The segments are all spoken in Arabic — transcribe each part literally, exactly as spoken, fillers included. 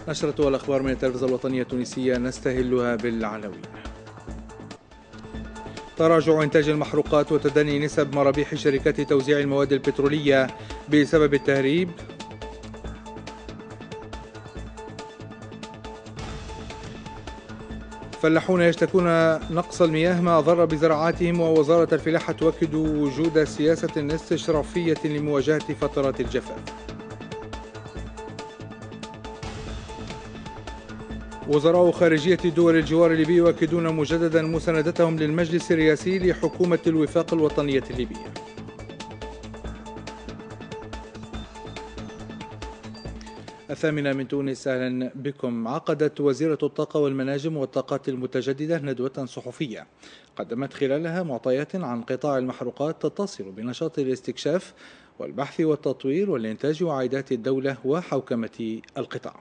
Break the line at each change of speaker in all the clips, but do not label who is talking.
نشرة الأخبار من التلفزة الوطنية التونسية نستهلها بالعناوين. تراجع إنتاج المحروقات وتدني نسب مرابيح شركات توزيع المواد البترولية بسبب التهريب. فلاحون يشتكون نقص المياه ما أضر بزراعاتهم، ووزارة الفلاحة تؤكد وجود سياسة استشرافية لمواجهة فترات الجفاف. وزراء خارجية دول الجوار الليبي يؤكدون مجددا مساندتهم للمجلس الرئاسي لحكومة الوفاق الوطنية الليبية. الثامنة من تونس، أهلا بكم. عقدت وزيرة الطاقة والمناجم والطاقات المتجددة ندوة صحفية قدمت خلالها معطيات عن قطاع المحروقات تتصل بنشاط الاستكشاف والبحث والتطوير والإنتاج وعائدات الدولة وحوكمة القطاع.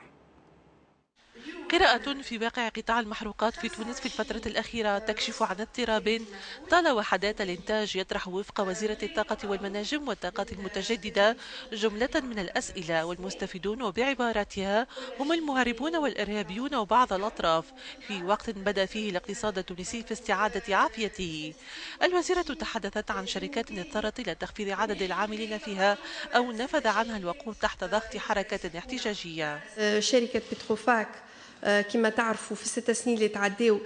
قراءة في واقع قطاع المحروقات في تونس في الفترة الأخيرة تكشف عن اضطراب طال وحدات الإنتاج، يطرح وفق وزيرة الطاقة والمناجم والطاقات المتجددة جملة من الأسئلة، والمستفيدون بعباراتها هم المهربون والإرهابيون وبعض الأطراف، في وقت بدا فيه الاقتصاد التونسي في استعادة عافيته. الوزيرة تحدثت عن شركات اضطرت إلى تخفيض عدد العاملين فيها أو نفذ عنها الوقود تحت ضغط حركات احتجاجية.
شركة بتروفاك كما تعرفوا في الست سنين اللي تعداو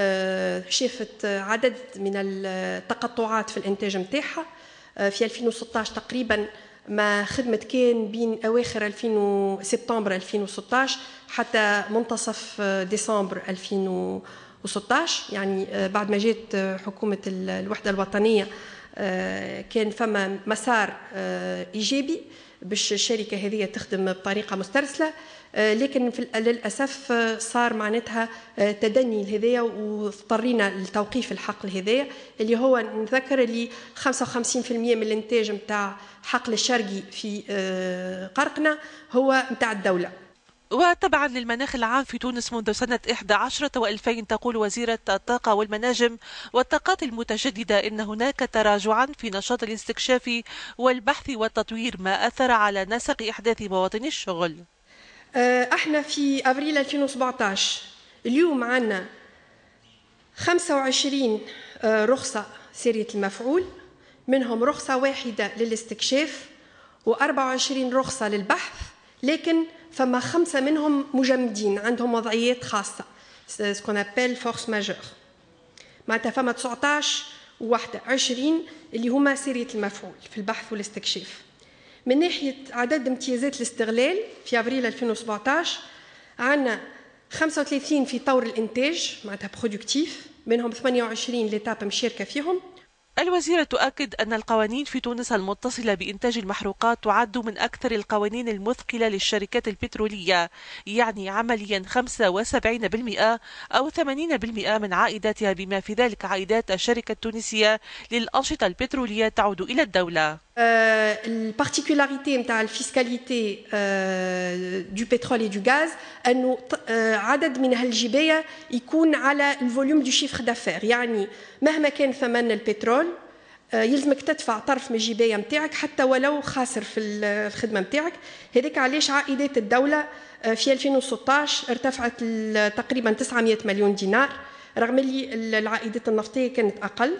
شافت عدد من التقطعات في الانتاج نتاعها. في ألفين وستة عشر تقريبا ما خدمت كان بين اواخر ألفين سبتمبر ألفين وستة عشر حتى منتصف ديسمبر ألفين وستة عشر، يعني بعد ما جات حكومه الوحده الوطنيه كان فما مسار ايجابي باش الشركه هذه تخدم بطريقه مسترسله، لكن في للاسف صار معناتها تدني لهذايا واضطرينا لتوقيف الحقل هذايا اللي هو نذكر اللي خمسة وخمسين بالمئة من الانتاج نتاع حقل الشرقي في قرقنة هو نتاع الدولة.
وتبعا للمناخ العام في تونس منذ سنة إحدى عشرة وألفين، تقول وزيرة الطاقة والمناجم والطاقات المتجددة إن هناك تراجعا في نشاط الاستكشاف والبحث والتطوير، ما أثر على نسق إحداث مواطن الشغل.
احنا في ابريل ألفين وسبعة عشر اليوم عندنا خمسة وعشرين رخصة سيرية المفعول، منهم رخصة واحدة للاستكشاف وأربعة وعشرين رخصة للبحث، لكن فما خمسة منهم مجمدين عندهم وضعيات خاصة سكون ابل فورس ماجور، معناتها فما تسعة عشر وواحدة عشرين اللي هما سيرية المفعول في البحث والاستكشاف. من ناحية عدد امتيازات الاستغلال في أبريل ألفين وسبعة عشر عندنا خمسة وثلاثين في طور الإنتاج معناتها برودكتيف، منهم ثمانية وعشرين ليتاب مشاركة فيهم.
الوزيرة تؤكد أن القوانين في تونس المتصلة بإنتاج المحروقات تعد من أكثر القوانين المثقلة للشركات البترولية، يعني عمليا خمسة وسبعين بالمئة أو ثمانين بالمئة من عائداتها، بما في ذلك عائدات الشركة التونسية للأنشطة البترولية تعود إلى الدولة.
البارتيكولاريتي نتاع الفيسكاليتي دو بترول اي دو غاز انه عدد من هالجبايه يكون على الفوليوم دو شيفر دافير، يعني مهما كان ثمن البترول يلزمك تدفع طرف من الجبايه نتاعك حتى ولو خاسر في الخدمه نتاعك. هذاك علاش عائدات الدوله في ألفين وستة عشر ارتفعت تقريبا تسعمئة مليون دينار، رغم اللي العائدات النفطيه كانت اقل.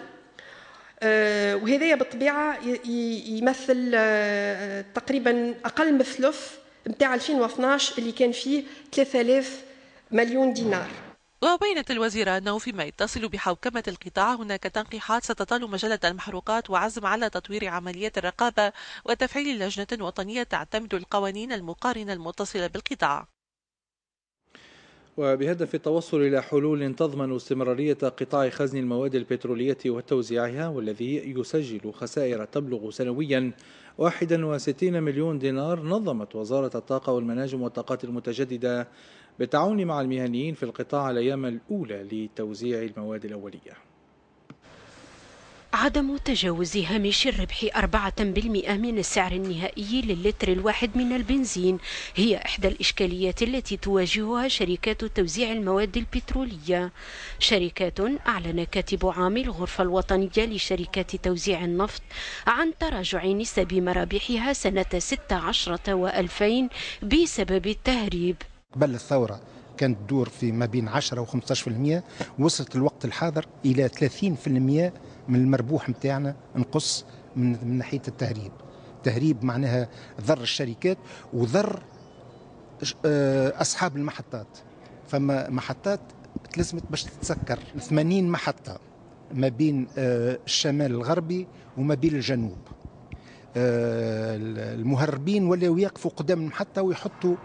وهذا بالطبيعة يمثل تقريبا أقل من ثلث نتاع ألفين واثني عشر اللي كان فيه ثلاثة آلاف مليون دينار.
وبينت الوزيرة أنه فيما يتصل بحوكمة القطاع هناك تنقيحات ستطال مجلة المحروقات وعزم على تطوير عمليات الرقابة وتفعيل لجنة وطنية تعتمد القوانين المقارنة المتصلة بالقطاع.
وبهدف التوصل إلى حلول تضمن استمرارية قطاع خزن المواد البترولية وتوزيعها، والذي يسجل خسائر تبلغ سنويا واحد وستين مليون دينار، نظمت وزارة الطاقة والمناجم والطاقات المتجددة بالتعاون مع المهنيين في القطاع الأيام الأولى لتوزيع المواد الأولية.
عدم تجاوز هامش الربح أربعة بالمئة من السعر النهائي للتر الواحد من البنزين هي إحدى الإشكاليات التي تواجهها شركات توزيع المواد البترولية. شركات أعلن كاتب عام الغرفة الوطنية لشركات توزيع النفط عن تراجع نسب مرابحها سنة ستة عشر وألفين بسبب التهريب.
قبل الثورة كانت تدور في ما بين عشرة و خمسة عشر بالمئة، وصلت الوقت الحاضر إلى ثلاثين بالمئة من المربوح متاعنا نقص من, من ناحية التهريب. تهريب معناها ضر الشركات وضر أصحاب المحطات. فما محطات تلزمت باش تتسكر ثمانين محطة ما بين الشمال الغربي وما بين الجنوب. المهربين ولاو يقفوا قدام المحطة ويحطوا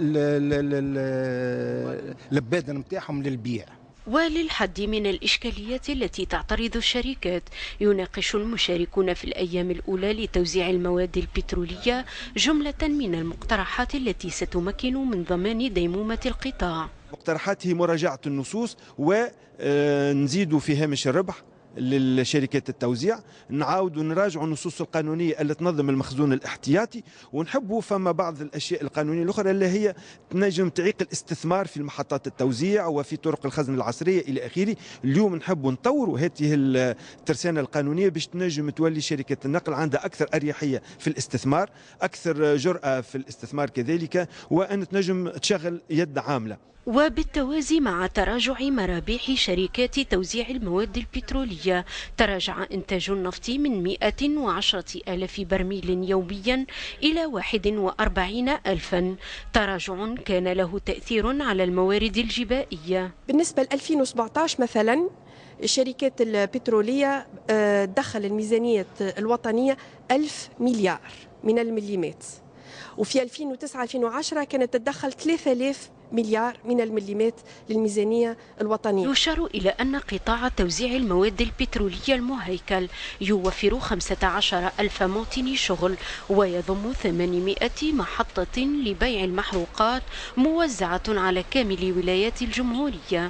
البادن نتاعهم للبيع.
وللحد من الإشكاليات التي تعترض الشركات، يناقش المشاركون في الأيام الأولى لتوزيع المواد البترولية جملة من المقترحات التي ستمكن من ضمان ديمومة القطاع.
مقترحات هي مراجعة النصوص ونزيد في هامش الربح للشركات التوزيع، نعاودوا نراجعوا النصوص القانونيه اللي تنظم المخزون الاحتياطي، ونحبوا فما بعض الاشياء القانونيه الاخرى اللي هي تنجم تعيق الاستثمار في محطات التوزيع وفي طرق الخزن العصريه الى اخره. اليوم نحبوا نطوروا هذه الترسانه القانونيه باش تنجم تولي شركه النقل عندها اكثر اريحيه في الاستثمار، اكثر جرأه في الاستثمار كذلك، وان تنجم تشغل يد عامله.
وبالتوازي مع تراجع مرابح شركات توزيع المواد البترولية، تراجع إنتاج النفط من مئة وعشرة آلاف برميل يوميا إلى واحد وأربعين ألفا، تراجع كان له تأثير على الموارد الجبائية.
بالنسبة ل ألفين وسبعة عشر مثلا الشركات البترولية دخل الميزانية الوطنية ألف مليار من المليمات، وفي ألفين وتسعة ألفين وعشرة كانت تدخل ثلاثة آلاف مليار من المليمات للميزانية الوطنية.
يشار إلى أن قطاع توزيع المواد البترولية المهيكل يوفر خمسة عشر ألف موطن شغل، ويضم ثمانمئة محطة لبيع المحروقات موزعة على كامل ولايات الجمهورية.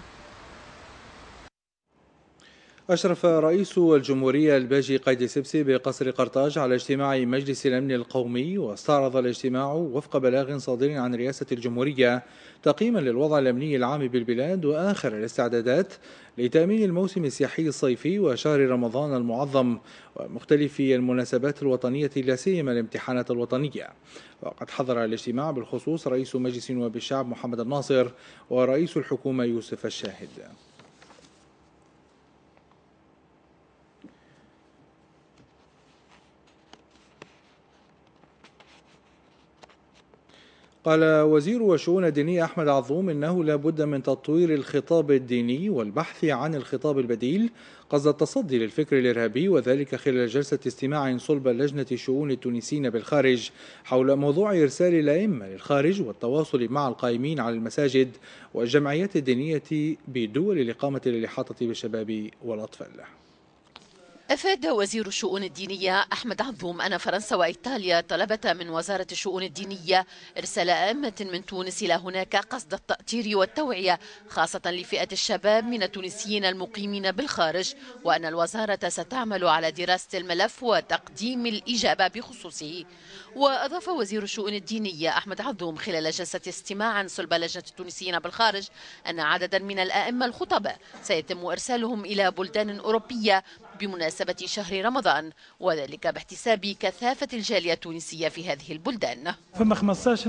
أشرف رئيس الجمهورية الباجي قايد سبسي بقصر قرطاج على اجتماع مجلس الأمن القومي، واستعرض الاجتماع وفق بلاغ صادر عن رئاسة الجمهورية تقييما للوضع الأمني العام بالبلاد وآخر الاستعدادات لتأمين الموسم السياحي الصيفي وشهر رمضان المعظم ومختلف المناسبات الوطنية لا سيما الامتحانات الوطنية. وقد حضر الاجتماع بالخصوص رئيس مجلس نواب الشعب محمد الناصر ورئيس الحكومة يوسف الشاهد. قال وزير الشؤون الدينية أحمد عظوم إنه لا بد من تطوير الخطاب الديني والبحث عن الخطاب البديل قصد التصدي للفكر الإرهابي، وذلك خلال جلسة استماع صلب لجنة شؤون التونسيين بالخارج حول موضوع إرسال الأئمة للخارج والتواصل مع القائمين على المساجد والجمعيات الدينية بدول الإقامة للإحاطة بالشباب والأطفال.
أفاد وزير الشؤون الدينية أحمد عظوم أن فرنسا وإيطاليا طلبت من وزارة الشؤون الدينية إرسال أئمة من تونس إلى هناك قصد التأطير والتوعية خاصة لفئة الشباب من التونسيين المقيمين بالخارج، وأن الوزارة ستعمل على دراسة الملف وتقديم الإجابة بخصوصه. وأضاف وزير الشؤون الدينية أحمد عظوم خلال جلسة استماع صلب لجنة التونسيين بالخارج أن عددا من الأئمة الخطباء سيتم إرسالهم إلى بلدان أوروبية بمناسبة شهر رمضان، وذلك باحتساب كثافة الجالية التونسية في هذه البلدان.
فما خمسطاش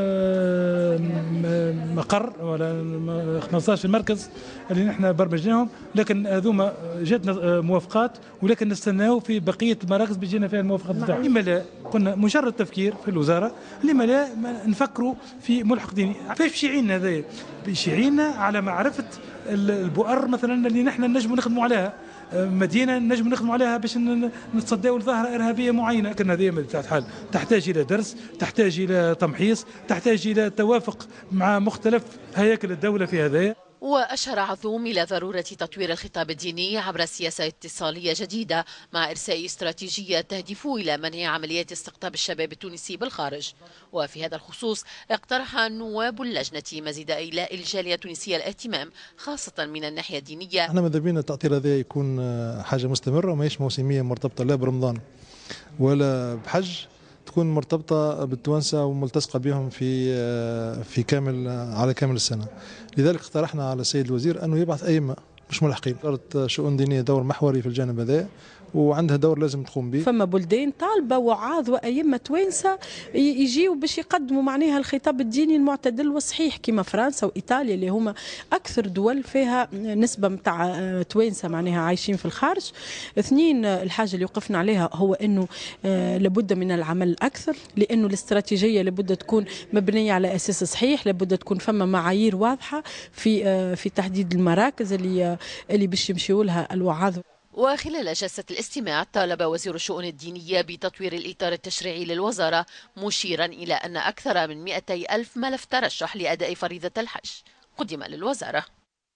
مقر ولا خمسطاش مركز اللي نحن برمجناهم، لكن هذوما جاتنا موافقات، ولكن نستناو في بقية المراكز بيجينا فيها الموافقات بتاعهم. لما لا قلنا مجرد تفكير في الوزارة، لما لا نفكروا في ملحق ديني. كيف باش يعيننا هذايا؟ باش يعيننا على معرفة البؤر مثلا اللي نحن نجموا نخدموا عليها، مدينة نجم نخدموا عليها باش نتصداو لظاهرة إرهابية معينة. لكن هذه بطبيعة الحال تحتاج إلى درس، تحتاج إلى تمحيص، تحتاج إلى توافق مع مختلف هياكل الدولة في هذا.
وأشار عظوم إلى ضرورة تطوير الخطاب الديني عبر سياسة اتصالية جديدة مع إرساء استراتيجية تهدف إلى منع عمليات استقطاب الشباب التونسي بالخارج. وفي هذا الخصوص اقترح نواب اللجنة مزيد إيلاء الجالية التونسية الاهتمام خاصة من الناحية الدينية.
احنا ماذا بينا التأطير هذا يكون حاجة مستمرة وماهيش موسمية مرتبطة لا برمضان ولا بحج، تكون مرتبطة بالتوانسة وملتصقة بهم في في كامل على كامل السنة. لذلك اقترحنا على السيد الوزير أنه يبعث أئمة مش ملحقين. وزارة شؤون دينية دور محوري في الجانب هذا، وعندها دور لازم تقوم به.
فما بلدان طالبه وعاظ وأئمة توانسه يجيوا باش يقدموا معناها الخطاب الديني المعتدل والصحيح كما فرنسا وإيطاليا اللي هما أكثر دول فيها نسبة متاع توانسه معناها عايشين في الخارج. اثنين، الحاجة اللي وقفنا عليها هو أنه لابد من العمل أكثر، لأنه الاستراتيجية لابد تكون مبنية على أساس صحيح، لابد تكون فما معايير واضحة في في تحديد المراكز اللي اللي باش يمشيوا لها الوعاظ.
وخلال جلسة الاستماع طالب وزير الشؤون الدينية بتطوير الإطار التشريعي للوزارة، مشيرا إلى أن أكثر من مئتي ألف ملف ترشح لأداء فريضة الحج قدم للوزارة.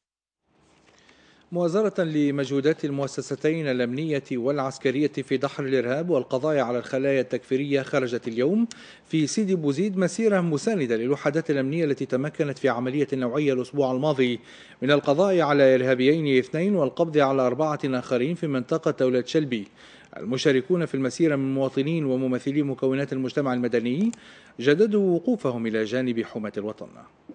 مؤازرة لمجهودات المؤسستين الأمنية والعسكرية في دحر الإرهاب والقضاء على الخلايا التكفيرية، خرجت اليوم في سيدي بوزيد مسيرة مساندة للوحدات الأمنية التي تمكنت في عملية نوعية الأسبوع الماضي من القضاء على إرهابيين اثنين والقبض على أربعة آخرين في منطقة دولة شلبي. المشاركون في المسيرة من مواطنين وممثلي مكونات المجتمع المدني جددوا وقوفهم إلى جانب حماة الوطن.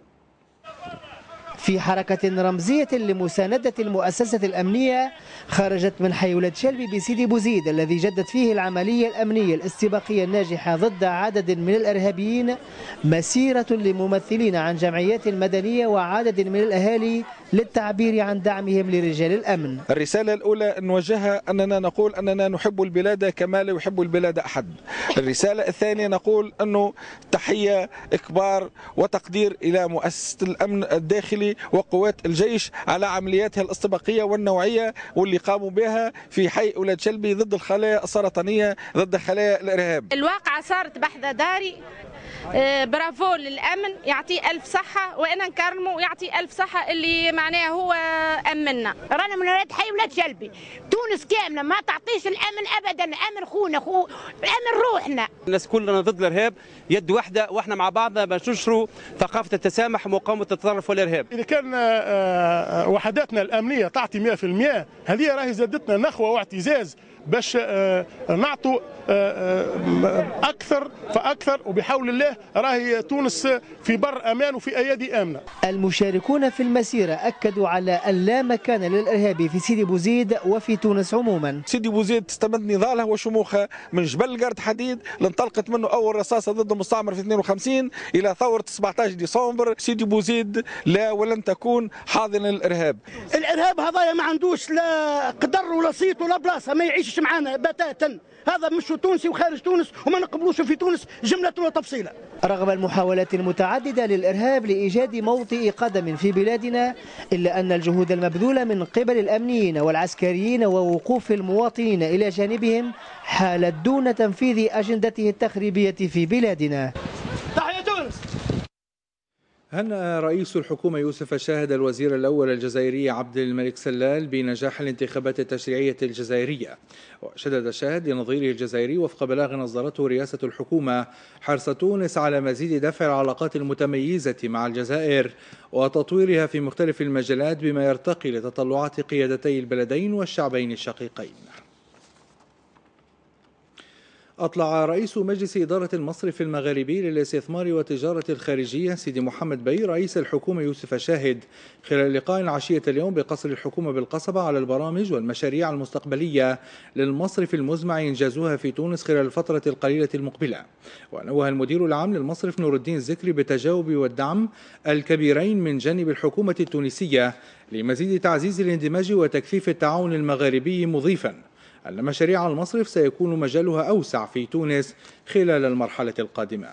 في حركة رمزية لمساندة المؤسسة الأمنية، خرجت من حي ولاد شلبي بسيدي بوزيد الذي جدت فيه العملية الأمنية الاستباقية الناجحة ضد عدد من الإرهابيين مسيرة لممثلين عن جمعيات مدنية وعدد من الأهالي للتعبير عن دعمهم لرجال الأمن.
الرسالة الأولى نوجهها أننا نقول أننا نحب البلاد كما لا يحب البلاد أحد. الرسالة الثانية نقول أنه تحية إكبار وتقدير إلى مؤسسة الأمن الداخلي وقوات الجيش على عملياتها الاستباقية والنوعية واللي قاموا بها في حي أولاد شلبي ضد الخلايا السرطانية، ضد خلايا الإرهاب.
الواقعة صارت بحذا داري. برافو للأمن، يعطيه ألف صحة، وأنا نكرمه ويعطيه ألف صحة اللي معناه هو أمننا.
رانا من ولاد حي ولاد شلبي، تونس كاملة ما تعطيش الأمن أبدا، أمن خونا خو الأمن روحنا.
الناس كلنا ضد الإرهاب، يد واحدة وإحنا مع بعضنا باش ننشروا ثقافة التسامح ومقاومة التطرف والإرهاب.
إذا كان وحداتنا الأمنية تعطي مئة في المئة، هذه راهي زادتنا نخوة واعتزاز باش نعطوا أكثر فأكثر، وبحول الله راهي تونس في بر أمان وفي أيادي آمنة.
المشاركون في المسيرة أكدوا على أن لا مكان للإرهاب في سيدي بوزيد وفي تونس عموما.
سيدي بوزيد تستمد نضالها وشموخها من جبل قرد حديد اللي انطلقت منه أول رصاصة ضد المستعمر في اثنين وخمسين إلى ثورة سبعة عشر ديسمبر. سيدي بوزيد لا ولن تكون حاضنة للإرهاب.
الإرهاب هذايا ما عندوش لا قدر ولا صيت ولا بلاصة، ما يعيشش معنا بتاتا. هذا مش تونسي وخارج تونس وما نقبلوش في تونس جملة وتفصيلا.
رغم المحاولات المتعددة للإرهاب لإيجاد موطئ قدم في بلادنا، إلا أن الجهود المبذولة من قبل الأمنيين والعسكريين ووقوف المواطنين إلى جانبهم حالت دون تنفيذ أجندته التخريبية في بلادنا.
تحية تونس.
هنأ رئيس الحكومة يوسف الشاهد الوزير الأول الجزائري عبد الملك سلال بنجاح الانتخابات التشريعية الجزائرية، وشدد الشاهد لنظيره الجزائري وفق بلاغ أصدرته رئاسة الحكومة حرص تونس على مزيد دفع العلاقات المتميزة مع الجزائر وتطويرها في مختلف المجالات بما يرتقي لتطلعات قيادتي البلدين والشعبين الشقيقين. أطلع رئيس مجلس إدارة المصرف المغاربي للاستثمار والتجارة الخارجية سيدي محمد بي رئيس الحكومة يوسف الشاهد خلال لقاء عشية اليوم بقصر الحكومة بالقصبة على البرامج والمشاريع المستقبلية للمصرف المزمع إنجازها في تونس خلال الفترة القليلة المقبلة. ونوه المدير العام للمصرف نور الدين الزكري بالتجاوب والدعم الكبيرين من جانب الحكومة التونسية لمزيد تعزيز الاندماج وتكثيف التعاون المغاربي، مضيفا أن مشاريع المصرف سيكون مجالها أوسع في تونس خلال المرحلة القادمة.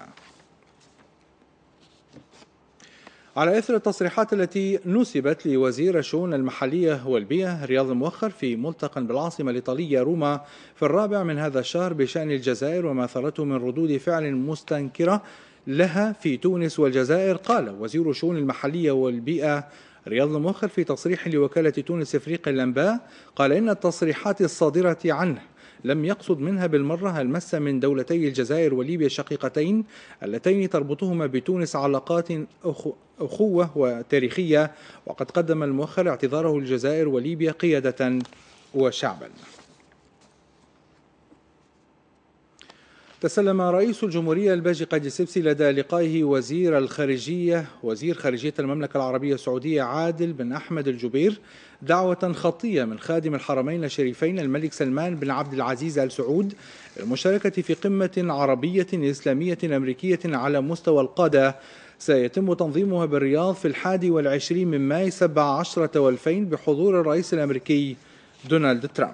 على إثر التصريحات التي نسبت لوزير الشؤون المحلية والبيئة رياض الموخر في ملتقى بالعاصمة الإيطالية روما في الرابع من هذا الشهر بشأن الجزائر وما أثرته من ردود فعل مستنكرة لها في تونس والجزائر، قال وزير الشؤون المحلية والبيئة رياض الموخر في تصريح لوكالة تونس إفريقيا الأنباء، قال إن التصريحات الصادرة عنه لم يقصد منها بالمرة المس من دولتي الجزائر وليبيا الشقيقتين اللتين تربطهما بتونس علاقات أخوة وتاريخية، وقد قدم الموخر اعتذاره للجزائر وليبيا قيادة وشعبا. تسلم رئيس الجمهورية الباجي قايد السبسي لدى لقائه وزير الخارجية وزير خارجية المملكة العربية السعودية عادل بن أحمد الجبير دعوة خطية من خادم الحرمين الشريفين الملك سلمان بن عبد العزيز آل سعود للمشاركة في قمة عربية إسلامية أمريكية على مستوى القادة سيتم تنظيمها بالرياض في الحادي والعشرين من ماي سبعة عشر والفين بحضور الرئيس الأمريكي دونالد ترامب.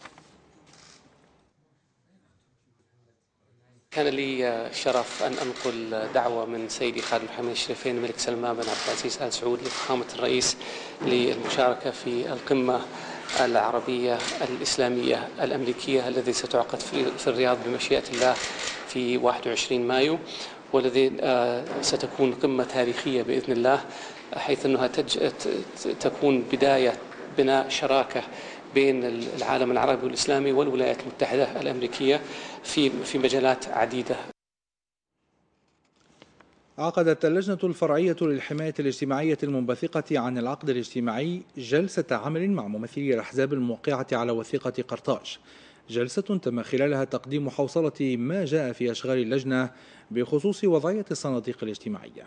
كان لي شرف أن أنقل دعوة من سيدي خادم الحرمين الشريفين الملك سلمان بن عبد العزيز آل سعود لفخامة الرئيس للمشاركة في القمة العربية الإسلامية الأمريكية الذي ستعقد في الرياض بمشيئة الله في واحد وعشرين مايو، والذي ستكون قمة تاريخية بإذن الله، حيث أنها تكون بداية بناء شراكة بين العالم العربي والإسلامي والولايات المتحدة الأمريكية في في مجالات عديدة.
عقدت اللجنة الفرعية للحماية الاجتماعية المنبثقة عن العقد الاجتماعي جلسة عمل مع ممثلي الأحزاب الموقعة على وثيقة قرطاج، جلسة تم خلالها تقديم حوصلة ما جاء في أشغال اللجنة بخصوص وضعية الصناديق الاجتماعية.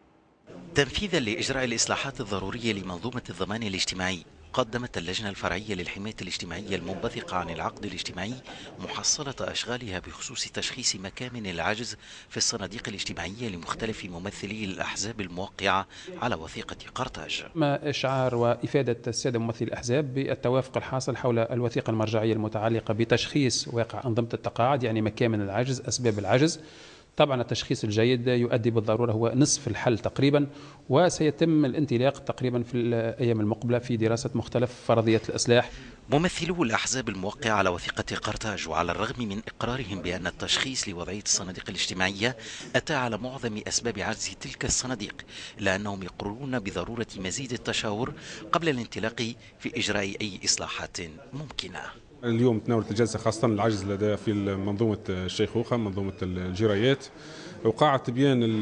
تنفيذا لإجراء الإصلاحات الضرورية لمنظومة الضمان الاجتماعي، قدمت اللجنة الفرعية للحماية الاجتماعية المنبثقة عن العقد الاجتماعي محصلة أشغالها بخصوص تشخيص مكامن العجز في الصناديق الاجتماعية لمختلف ممثلي الأحزاب الموقعة على وثيقة قرطاج.
ما إشعار وإفادة السادة ممثلي الأحزاب بالتوافق الحاصل حول الوثيقة المرجعية المتعلقة بتشخيص واقع أنظمة التقاعد، يعني مكامن العجز، أسباب العجز. طبعا التشخيص الجيد يؤدي بالضرورة هو نصف الحل تقريبا، وسيتم الانطلاق تقريبا في الأيام المقبلة في دراسة مختلف فرضيات الإصلاح.
ممثلو الأحزاب الموقعة على وثيقة قرطاج، وعلى الرغم من إقرارهم بأن التشخيص لوضعية الصناديق الاجتماعية أتى على معظم أسباب عجز تلك الصناديق، إلا أنهم يقررون بضرورة مزيد التشاور قبل الانطلاق في إجراء أي إصلاحات ممكنة.
اليوم تناولت الجلسة خاصة العجز لدى في منظومة الشيخوخة، منظومة الجرايات، وقاعة تبيان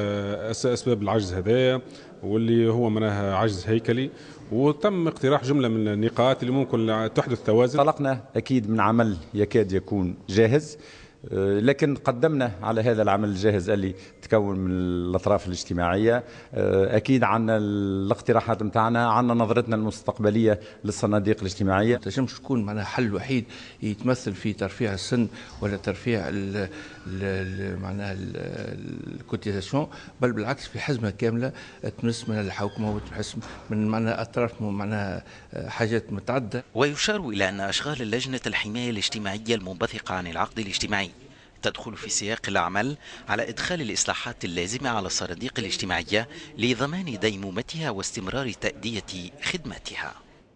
أسباب العجز هذايا واللي هو معناها عجز هيكلي، وتم اقتراح جملة من النقاط اللي ممكن تحدث توازن.
طلقنا أكيد من عمل يكاد يكون جاهز، لكن قدمنا على هذا العمل الجاهز اللي تكون من الأطراف الاجتماعية أكيد عنا الاقتراحات متاعنا، عنا نظرتنا المستقبلية للصناديق الاجتماعية.
تنجمش تكون معناها حل وحيد يتمثل في ترفيع السن ولا ترفيع ال ال معناها الكوتيزاسيون، بل بالعكس في حزمة كاملة تمس من الحوكمة وتحس من معناها أطراف معناها حاجات متعددة.
ويشار إلى أن أشغال اللجنة الحماية الاجتماعية المنبثقة عن العقد الاجتماعي تدخل في سياق العمل على إدخال الإصلاحات اللازمة على الصناديق الاجتماعية لضمان ديمومتها واستمرار تأدية خدماتها.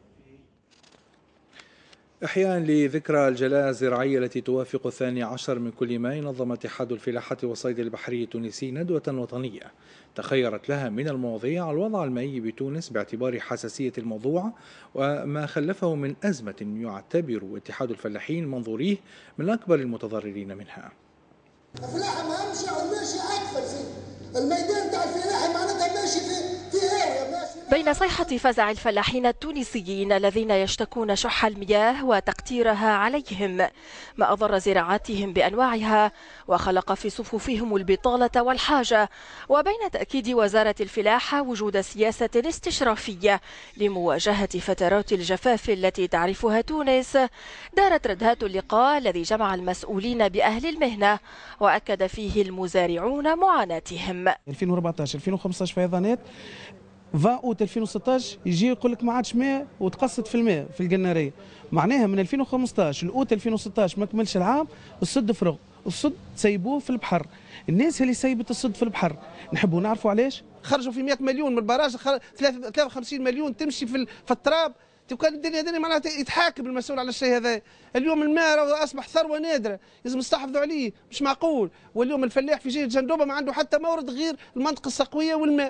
إحياء لذكرى الجلاء الزراعية التي توافق الثاني عشر من كل ماي، نظم اتحاد الفلاحة والصيد البحري التونسي ندوة وطنية تخيرت لها من المواضيع الوضع المائي بتونس باعتبار حساسية الموضوع وما خلفه من أزمة يعتبر اتحاد الفلاحين منظوريه من أكبر المتضررين منها.
الفلاحة ما مشي والماشي أكثر في الميدان تاع الفلاحة معناتها ماشي في في هاوية ماشي.
بين صيحة فزع الفلاحين التونسيين الذين يشتكون شح المياه وتقطيرها عليهم ما أضر زراعاتهم بأنواعها وخلق في صفوفهم البطالة والحاجة، وبين تأكيد وزارة الفلاحة وجود سياسة استشرافية لمواجهة فترات الجفاف التي تعرفها تونس، دارت ردهات اللقاء الذي جمع المسؤولين بأهل المهنة وأكد فيه المزارعون معاناتهم.
ألفين وأربعطاش ألفين وخمسطاش فيضانات، عشرين أوت ألفين وستطاش يجي يقول لك ما عادش ماء وتقصت في الماء في القناريه، معناها من ألفين وخمسطاش لأوت ألفين وستطاش ما كملش العام الصد فرغ، الصد سيبوه في البحر، الناس اللي سيبت الصد في البحر نحبوا نعرفوا علاش؟ خرجوا في مئة مليون من البراج، ثلاثة وخمسين مليون تمشي في في التراب، كان الدنيا دنيا معناتها يتحاكم المسؤول على الشيء هذا. اليوم الماء اصبح ثروه نادره لازم نستحفظوا عليه، مش معقول. واليوم الفلاح في جهه جندوبه ما عنده حتى مورد غير المنطقه السقويه والماء.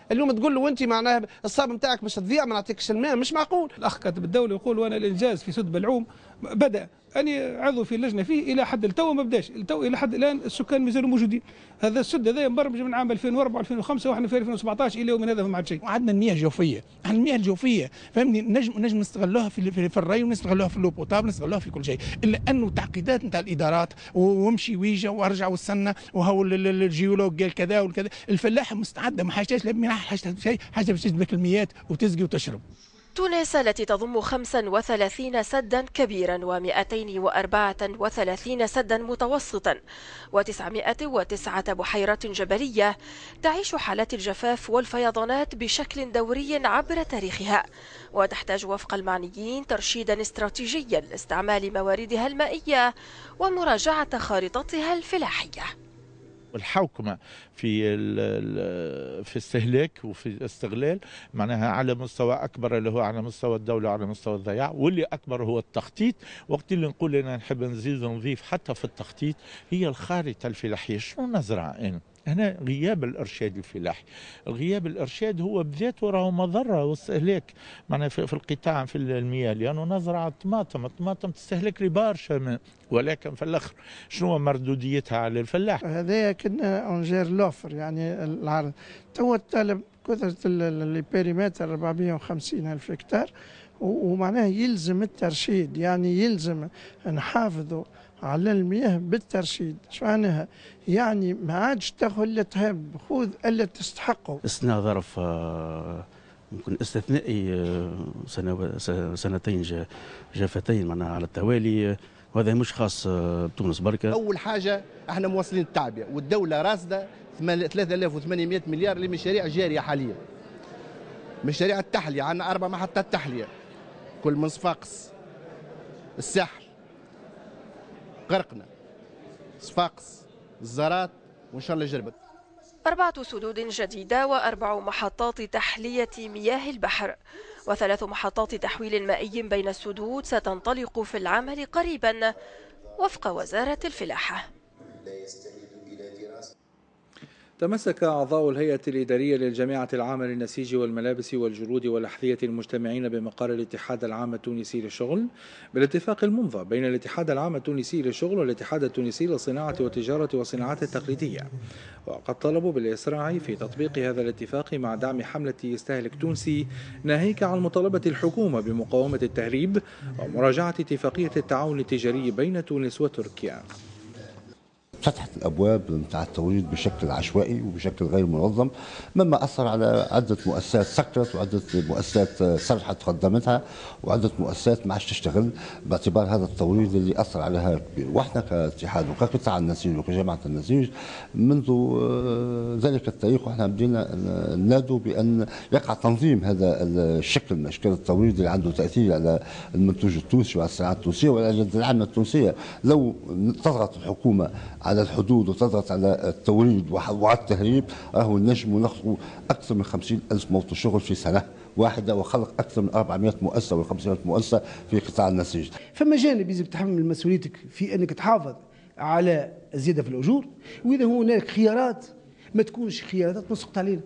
اليوم تقول له انت معناها الصاب نتاعك باش تضيع ما نعطيكش الماء، مش معقول.
الاخ كاتب الدوله يقول وانا الانجاز في سد بلعوم بدا، أني عضو في اللجنه فيه الى حد التو ما بداش، التو الى حد الان السكان مازالوا موجودين. هذا السد هذا مبرمج من عام ألفين وأربعة ألفين وخمسة واحنا في ألفين وسبعطاش الى يومنا هذا ما عاد شيء.
وعندنا المياه الجوفيه، احنا المياه الجوفيه فهمني نجم نجم نستغلوها في في, في الري ونستغلوها في اللوبوتابل نستغلوها في كل شيء، الا انه تعقيدات نتاع الادارات وامشي ويجا وارجع واستنى وهو الجيولوج قال كذا والكذا، الفلاح مستعده ما حاجتهاش لا من حاجه شيء، حاجه باش تجيب لك المياه وتسقي وتشرب.
تونس التي تضم خمسا وثلاثين سدا كبيرا ومئتين وأربعة وثلاثين سدا متوسطا وتسعمئة وتسعة بحيرات جبلية تعيش حالات الجفاف والفيضانات بشكل دوري عبر تاريخها، وتحتاج وفق المعنيين ترشيدا استراتيجيا لاستعمال مواردها المائية ومراجعة خارطتها الفلاحية.
الحوكمة في في استهلاك وفي الاستغلال معناها على مستوى أكبر اللي هو على مستوى الدولة وعلى مستوى الضياع، واللي أكبر هو التخطيط. وقت اللي نقول أنا نحب نزيد ونضيف حتى في التخطيط هي الخارطة الفلاحية. شنو نزرع أنا؟ هنا غياب الارشاد الفلاحي، الغياب الارشاد هو بذاته راهو مضره واستهلاك معناها في القطاع في المياه، لانه نزرع الطماطم، الطماطم تستهلك لي برشا ماء، ولكن في الاخر شنو مردوديتها على الفلاح؟
هذايا كنا اونجير لوفر يعني العرض، تو الطلب كثره البيريمتر أربعمئة وخمسين ألف هكتار، ومعناه يلزم الترشيد، يعني يلزم نحافظوا على المياه بالترشيد. شو معناها؟ يعني ما عادش تاخذ اللي تهب، خذ اللي تستحقه.
استثناء ظرف يمكن استثنائي سنتين جافتين معناها على التوالي، وهذا مش خاص بتونس بركة.
أول حاجة احنا موصلين التعبئة، والدولة راسدة ثلاثة آلاف وثمانمئة مليار لمشاريع جارية حاليا. مشاريع التحلية عندنا أربع محطات تحلية، كل من صفاقس، الساحل، قرقنا، صفاقس، الزرات، وإن شاء الله جربت.
أربعة سدود جديدة وأربع محطات تحلية مياه البحر وثلاث محطات تحويل مائي بين السدود ستنطلق في العمل قريبا وفق وزارة الفلاحة.
تمسك أعضاء الهيئة الإدارية للجامعة العامة للنسيج والملابس والجلود والأحذية المجتمعين بمقر الاتحاد العام التونسي للشغل بالاتفاق الممضى بين الاتحاد العام التونسي للشغل والاتحاد التونسي للصناعة والتجارة والصناعات التقليدية، وقد طلبوا بالإسراع في تطبيق هذا الاتفاق مع دعم حملة استهلك تونسي ناهيك عن مطالبة الحكومة بمقاومة التهريب ومراجعة اتفاقية التعاون التجاري بين تونس وتركيا.
فتحت الابواب نتاع التوريد بشكل عشوائي وبشكل غير منظم، مما اثر على عده مؤسسات سكرت وعده مؤسسات سرحت خدمتها وعده مؤسسات ما عادش تشتغل باعتبار هذا التوريد اللي اثر عليها كبير. واحنا كاتحاد وكقطاع النسيج وكجامعه النسيج منذ ذلك التاريخ واحنا بدينا ننادوا بان يقع تنظيم هذا الشكل من اشكال التوريد اللي عنده تاثير على المنتوج التونسي وعلى الصناعه التونسيه وعلى الجوده العامه التونسيه. لو تضغط الحكومه على الحدود وتضغط على التوريد وعلى التهريب راهو نجموا نخلقوا اكثر من خمسين ألف موطن شغل في سنه واحده وخلق اكثر من أربعمئة مؤسسه وخمسين ألف مؤسسه في قطاع النسيج.
فما جانب يجب تحمل مسؤوليتك في انك تحافظ على الزياده في الاجور، واذا هناك خيارات ما تكونش خيارات مسقط علينا.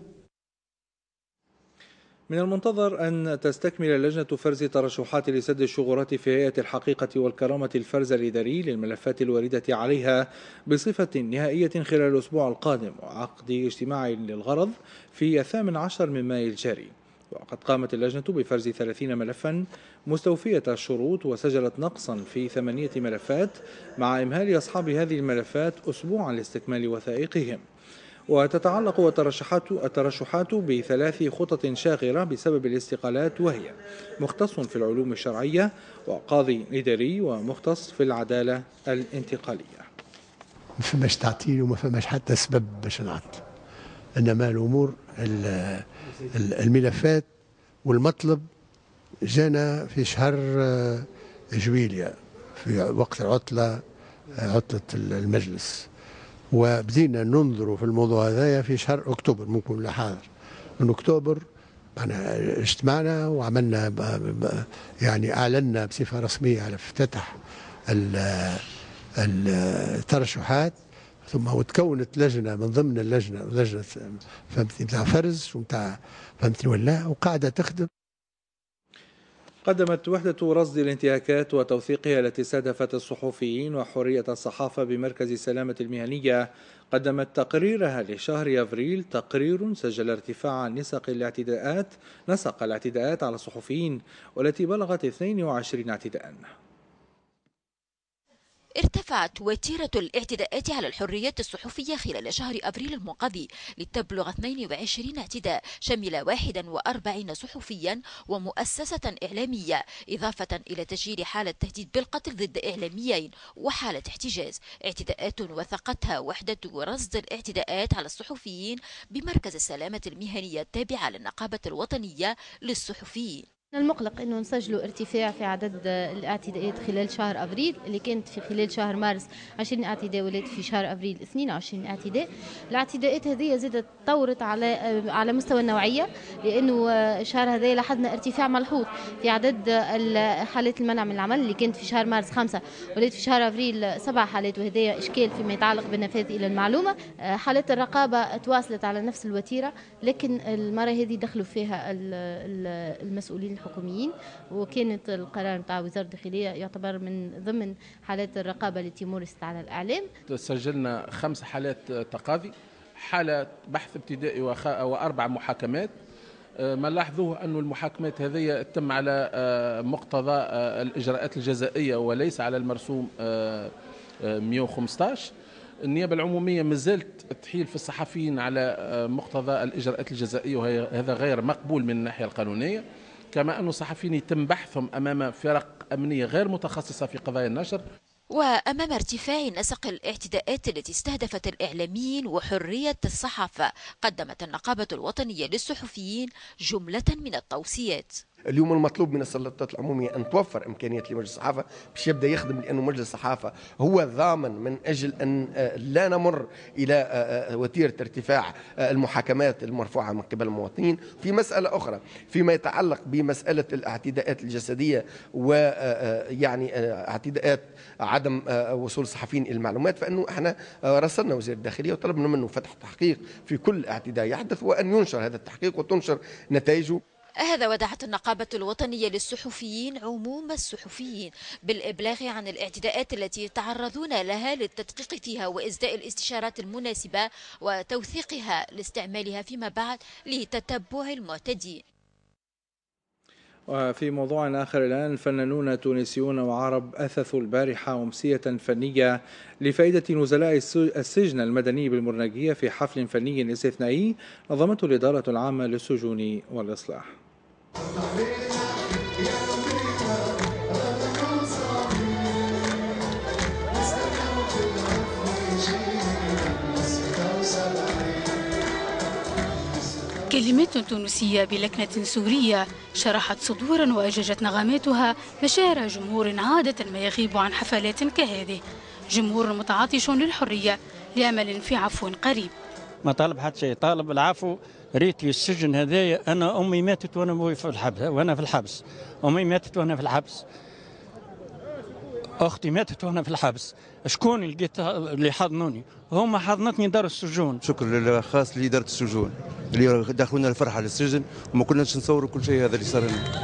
من المنتظر أن تستكمل اللجنة فرز ترشحات لسد الشغورات في هيئة الحقيقة والكرامة الفرز الإداري للملفات الواردة عليها بصفة نهائية خلال الأسبوع القادم، وعقد اجتماع للغرض في الثامن عشر من مايو الجاري. وقد قامت اللجنة بفرز ثلاثين ملفا مستوفية الشروط وسجلت نقصا في ثمانية ملفات مع إمهال أصحاب هذه الملفات أسبوعا لاستكمال وثائقهم. وتتعلق الترشحات الترشحات بثلاث خطط شاغرة بسبب الاستقالات، وهي مختص في العلوم الشرعية وقاضي إداري ومختص في العدالة الانتقالية.
ما فماش تعطيل وما فماش حتى سبب باش نعطل، إنما الأمور الملفات والمطلب جانا في شهر جويليا في وقت العطلة عطلة المجلس، وبدينا ننظر في الموضوع هذايا في شهر اكتوبر. ممكن لحاضر من اكتوبر أنا اجتمعنا وعملنا يعني اعلنا بصفه رسميه على افتتاح الترشحات ثم وتكونت لجنه من ضمن اللجنه لجنه فهمتني نتاع فرز ونتاع فهمتني ولا وقاعده تخدم.
قدمت وحدة رصد الانتهاكات وتوثيقها التي استهدفت الصحفيين وحرية الصحافة بمركز السلامة المهنية قدمت تقريرها لشهر أفريل تقرير سجل ارتفاع نسق الاعتداءات نسق الاعتداءات على الصحفيين والتي بلغت اثنين وعشرين اعتداء.
ارتفعت وتيرة الاعتداءات على الحريات الصحفية خلال شهر أبريل المنقضي لتبلغ اثنين وعشرين اعتداء شمل واحد وأربعين صحفيا ومؤسسة إعلامية، إضافة إلى تسجيل حالة تهديد بالقتل ضد إعلاميين وحالة احتجاز. اعتداءات وثقتها وحدة رصد الاعتداءات على الصحفيين بمركز السلامة المهنية التابعة للنقابة الوطنية للصحفيين.
من المقلق أنه نسجلوا ارتفاع في عدد الاعتداءات خلال شهر أبريل، اللي كانت في خلال شهر مارس عشرين اعتداء ولات في شهر أبريل اثنين وعشرين اعتداء. الاعتداءات هذه زادت تطورت على على مستوى النوعية، لأنه الشهر هذا لاحظنا ارتفاع ملحوظ في عدد حالات المنع من العمل اللي كانت في شهر مارس خمسة ولات في شهر أبريل سبع حالات، وهذا إشكال فيما يتعلق بالنفاذ إلى المعلومة. حالات الرقابة تواصلت على نفس الوتيرة، لكن المرة هذه دخلوا فيها المسؤولين الحكوميين، وكانت القرار نتاع وزارة الداخلية يعتبر من ضمن حالات الرقابة التي مورست على الإعلام.
سجلنا خمس حالات تقاضي، حالة بحث ابتدائي وأربع محاكمات. ما لاحظوه أن المحاكمات هذه تتم على مقتضى الإجراءات الجزائية وليس على المرسوم مئة وخمسة عشر. النيابة العمومية مازالت تحيل في الصحفيين على مقتضى الإجراءات الجزائية، وهذا غير مقبول من الناحية القانونية. كما أن الصحفيين يتم بحثهم أمام فرق أمنية غير متخصصة في قضايا النشر.
وأمام ارتفاع نسق الاعتداءات التي استهدفت الإعلاميين وحرية الصحافة، قدمت النقابة الوطنية للصحفيين جملة من التوصيات.
اليوم المطلوب من السلطات العمومية أن توفر إمكانيات لمجلس الصحافة باش يبدأ يخدم، لأنه مجلس الصحافة هو ضامن من أجل أن لا نمر إلى وتيرة ارتفاع المحاكمات المرفوعة من قبل المواطنين. في مسألة أخرى فيما يتعلق بمسألة الاعتداءات الجسدية ويعني اعتداءات عدم وصول الصحفيين إلى المعلومات، فإنه احنا راسلنا وزير الداخلية وطلبنا منه فتح تحقيق في كل اعتداء يحدث، وأن ينشر هذا التحقيق وتنشر نتائجه.
هذا ودعت النقابة الوطنية للصحفيين عموم الصحفيين بالإبلاغ عن الاعتداءات التي يتعرضون لها للتدقيق فيها وإسداء الاستشارات المناسبة وتوثيقها لاستعمالها فيما بعد لتتبع المعتدين.
وفي موضوع آخر الآن، فنانون تونسيون وعرب أثثوا البارحة أمسية فنية لفائدة نزلاء السجن المدني بالمرنجية في حفل فني استثنائي نظمته الإدارة العامة للسجون والإصلاح.
كلمات تونسية بلكنة سورية شرحت صدورا وأججت نغماتها مشاعر جمهور عادة ما يغيب عن حفلات كهذه، جمهور متعطش للحرية لأمل في عفو قريب.
ما طالب حتى شيء، طالب العفو. ريت لي السجن هذايا، أنا أمي ماتت وأنا في الحبس، وأنا في الحبس، أمي ماتت وأنا في الحبس، أختي ماتت وأنا في الحبس، شكون اللي لقيت اللي حضنوني؟ هم حضنتني دار السجون.
شكر خاص لإدارة السجون اللي دخلونا الفرحة للسجن وما كناش نصوروا كل شيء هذا اللي صار لنا.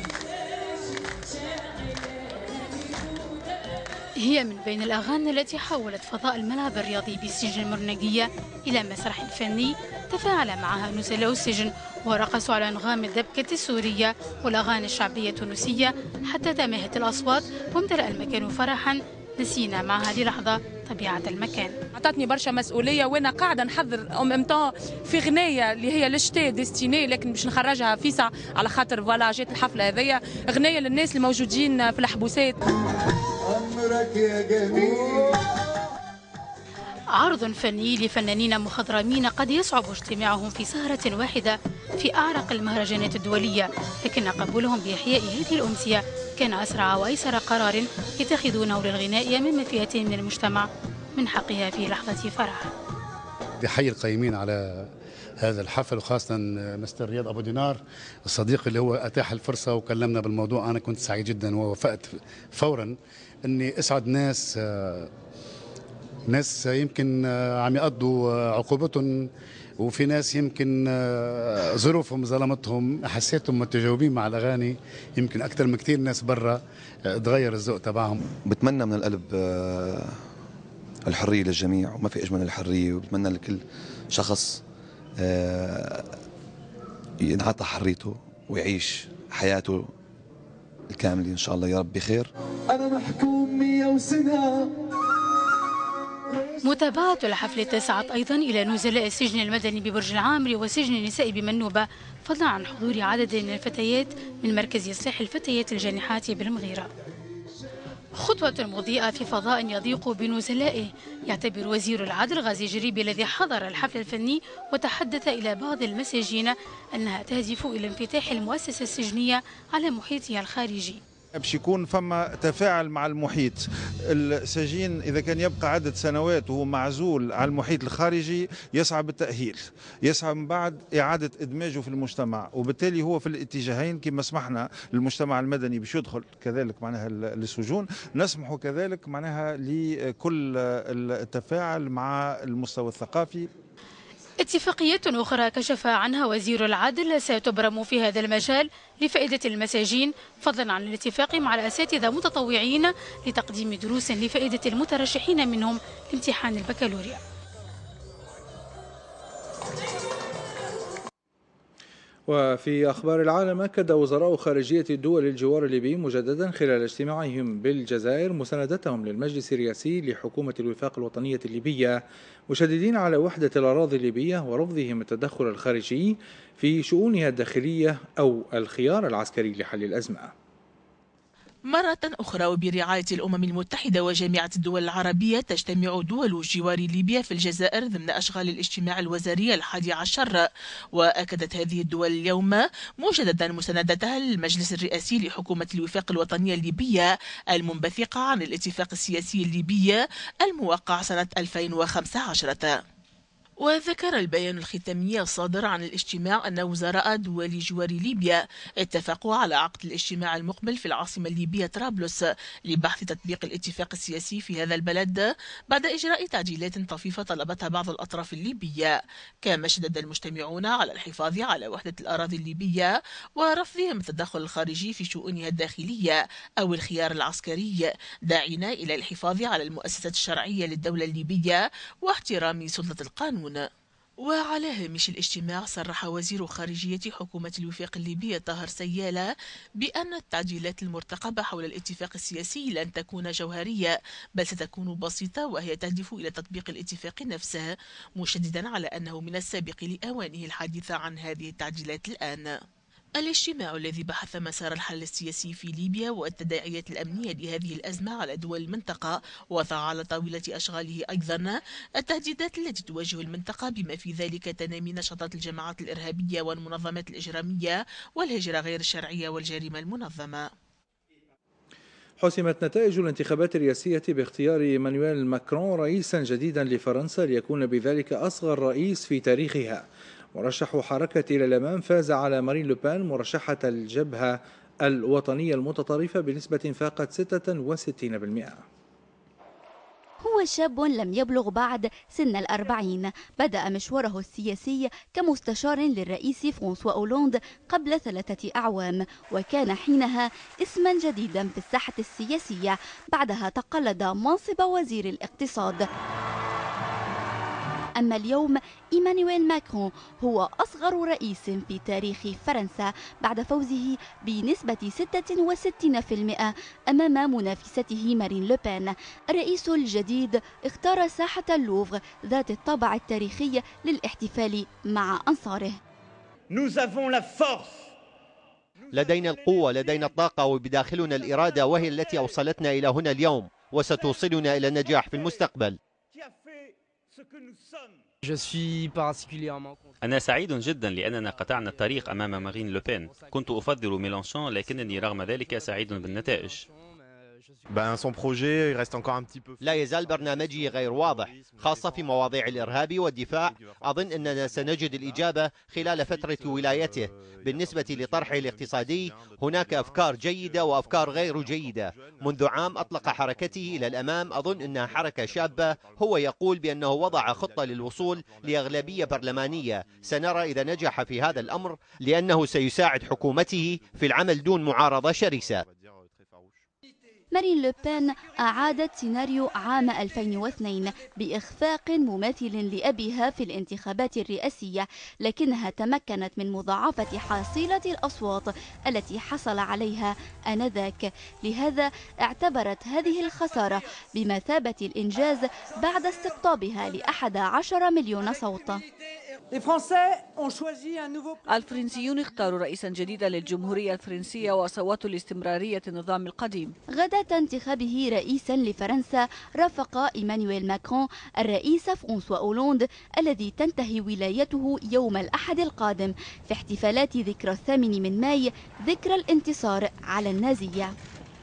هي من بين الأغاني التي حولت فضاء الملعب الرياضي بسجن المرنجية إلى مسرح فني تفاعل معها نزلاء السجن ورقصوا على أنغام الدبكة السورية والأغاني الشعبية التونسية حتى تماهت الأصوات وامتلأ المكان فرحا. نسينا معها للحظة طبيعة المكان.
عطتني برشا مسؤولية وأنا قاعدة نحضر أم امتى في غنية اللي هي للشتاء ديستيني، لكن باش نخرجها فيسع على خاطر فوالا جات الحفلة هذيا غنية للناس اللي موجودين في الحبوسات.
عمرك يا جميل. عرض فني لفنانين مخضرمين قد يصعب اجتماعهم في سهرة واحدة في أعرق المهرجانات الدولية، لكن قبولهم بإحياء هذه الأمسية كان أسرع وأيسر قرار يتخذونه للغناء أمام فئة من المجتمع من حقها في لحظة فرح.
بحيي القائمين على هذا الحفل وخاصة مستر رياض أبو دينار الصديق اللي هو أتاح الفرصة وكلمنا بالموضوع. أنا كنت سعيد جدا ووافقت فورا أني أسعد ناس ناس يمكن عم يقضوا عقوبتهم، وفي ناس يمكن ظروفهم ظلمتهم، حسيتهم متجاوبين مع الاغاني يمكن اكثر من كثير ناس برا، تغير الذوق تبعهم.
بتمنى من القلب الحريه للجميع، وما في اجمل الحريه، وبتمنى لكل شخص ينعطى حريته ويعيش حياته الكامله ان شاء الله يا رب بخير.
انا محكوم مية سنة.
متابعة الحفل تسعت أيضا إلى نزلاء السجن المدني ببرج العامري وسجن النساء بمنوبة، فضلا عن حضور عدد من الفتيات من مركز إصلاح الفتيات الجانحات بالمغيرة. خطوة مضيئة في فضاء يضيق بنزلائه، يعتبر وزير العدل غازي جريبي الذي حضر الحفل الفني وتحدث إلى بعض المساجين أنها تهدف إلى انفتاح المؤسسة السجنية على محيطها الخارجي.
باش يكون فما تفاعل مع المحيط. السجين إذا كان يبقى عدة سنوات وهو معزول على المحيط الخارجي يصعب التأهيل، يصعب من بعد إعادة إدماجه في المجتمع، وبالتالي هو في الاتجاهين كما سمحنا للمجتمع المدني باش يدخل كذلك معناها للسجون، نسمح كذلك معناها لكل التفاعل مع المستوى الثقافي.
اتفاقية أخرى كشف عنها وزير العدل ستبرم في هذا المجال لفائدة المساجين، فضلا عن الاتفاق مع الأساتذة متطوعين لتقديم دروس لفائدة المترشحين منهم لامتحان البكالوريا.
وفي أخبار العالم، أكد وزراء خارجية الدول الجوار الليبي مجددا خلال اجتماعهم بالجزائر مساندتهم للمجلس الرئاسي لحكومة الوفاق الوطنية الليبية، مشددين على وحدة الأراضي الليبية ورفضهم التدخل الخارجي في شؤونها الداخلية أو الخيار العسكري لحل الأزمة.
مرة أخرى وبرعاية الأمم المتحدة وجامعة الدول العربية تجتمع دول جوار ليبيا في الجزائر ضمن أشغال الاجتماع الوزاري الحادي عشر، وأكدت هذه الدول اليوم مجددا مساندتها للمجلس الرئاسي لحكومة الوفاق الوطنية الليبية المنبثقة عن الاتفاق السياسي الليبي الموقع سنة ألفين وخمسة عشر. وذكر البيان الختامي الصادر عن الاجتماع أن وزراء دول جوار ليبيا اتفقوا على عقد الاجتماع المقبل في العاصمة الليبية طرابلس لبحث تطبيق الاتفاق السياسي في هذا البلد بعد إجراء تعديلات طفيفة طلبتها بعض الأطراف الليبية. كما شدد المجتمعون على الحفاظ على وحدة الأراضي الليبية ورفضهم التدخل الخارجي في شؤونها الداخلية أو الخيار العسكري، داعين إلى الحفاظ على المؤسسات الشرعية للدولة الليبية واحترام سلطة القانون. وعلى هامش الاجتماع صرح وزير خارجية حكومة الوفاق الليبية طاهر سيالة بأن التعديلات المرتقبة حول الاتفاق السياسي لن تكون جوهرية بل ستكون بسيطة، وهي تهدف إلى تطبيق الاتفاق نفسه، مشددا على أنه من السابق لأوانه الحديث عن هذه التعديلات الآن. الاجتماع الذي بحث مسار الحل السياسي في ليبيا والتداعيات الأمنية لهذه الأزمة على دول المنطقة، وضع على طاولة أشغاله أيضا التهديدات التي تواجه المنطقة بما في ذلك تنامي نشاطات الجماعات الإرهابية والمنظمات الإجرامية والهجرة غير الشرعية والجريمة المنظمة.
حسمت نتائج الانتخابات الرئاسية باختيار إيمانويل ماكرون رئيسا جديدا لفرنسا ليكون بذلك أصغر رئيس في تاريخها. مرشح حركة إلى الأمام فاز على مارين لوبان مرشحة الجبهة الوطنية المتطرفة بنسبة فاقت ستة وستين بالمئة.
هو شاب لم يبلغ بعد سن الأربعين، بدأ مشواره السياسي كمستشار للرئيس فرانسوا أولاند قبل ثلاثة أعوام، وكان حينها اسما جديدا في الساحة السياسية، بعدها تقلد منصب وزير الاقتصاد. أما اليوم إيمانويل ماكرون هو أصغر رئيس في تاريخ فرنسا بعد فوزه بنسبة ستة وستين بالمئة أمام منافسته مارين لوبان. الرئيس الجديد اختار ساحة اللوفر ذات الطابع التاريخي للاحتفال مع أنصاره.
لدينا القوة، لدينا الطاقة، وبداخلنا الإرادة، وهي التي أوصلتنا إلى هنا اليوم وستوصلنا إلى النجاح في المستقبل.
أنا سعيد جدا لأننا قطعنا الطريق أمام مارين لوبين. كنت أفضل ميلانشون لكنني رغم ذلك سعيد بالنتائج.
لا يزال برنامجه غير واضح، خاصة في مواضيع الإرهاب والدفاع. أظن أننا سنجد الإجابة خلال فترة ولايته. بالنسبة لطرحه الاقتصادي، هناك أفكار جيدة وأفكار غير جيدة. منذ عام أطلق حركته إلى الأمام، أظن أنها حركة شابة. هو يقول بأنه وضع خطة للوصول لأغلبية برلمانية. سنرى إذا نجح في هذا الأمر، لأنه سيساعد حكومته في العمل دون معارضة شرسة.
مارين لوبين أعادت سيناريو عام ألفين واثنين بإخفاق مماثل لأبيها في الانتخابات الرئاسية، لكنها تمكنت من مضاعفة حصيلة الأصوات التي حصل عليها آنذاك. لهذا اعتبرت هذه الخسارة بمثابة الإنجاز بعد استقطابها لأحد عشر مليون صوت.
الفرنسيون اختاروا رئيسا جديدا للجمهورية الفرنسية وصوتوا لاستمرارية النظام القديم.
غدا انتخابه رئيسا لفرنسا رافق إيمانويل ماكرون الرئيس فرانسوا أولاند الذي تنتهي ولايته يوم الأحد القادم في احتفالات ذكرى الثامن من ماي، ذكرى الانتصار على النازية.